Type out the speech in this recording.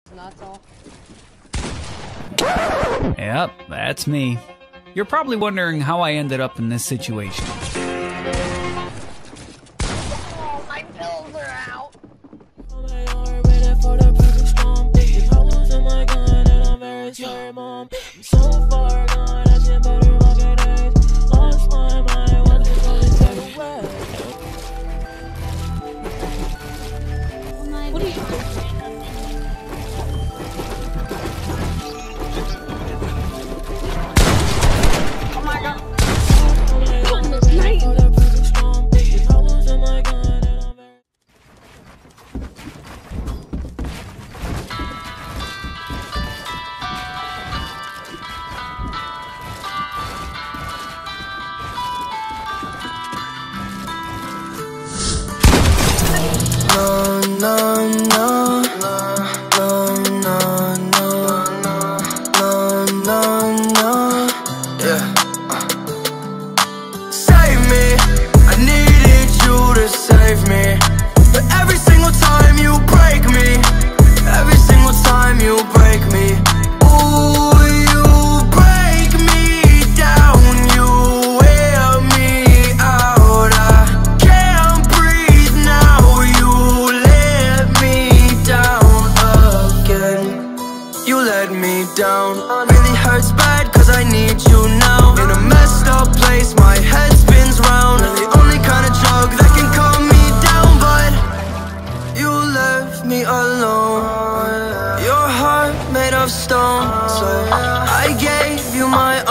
And that's all. Yep, that's me. You're probably wondering how I ended up in this situation. Oh, my pills are out. What are you doing? Oh my god. Goodness, night. Save me, I needed you to save me. But every single time you break me, every single time you break me, ooh, you break me down, you wear me out. I can't breathe now, you let me down again. You let me down, really hurts bad cause I need you now. In a messed up place, my head spins round. You're the only kind of drug that can calm me down. But you left me alone, your heart made of stone. So I gave you my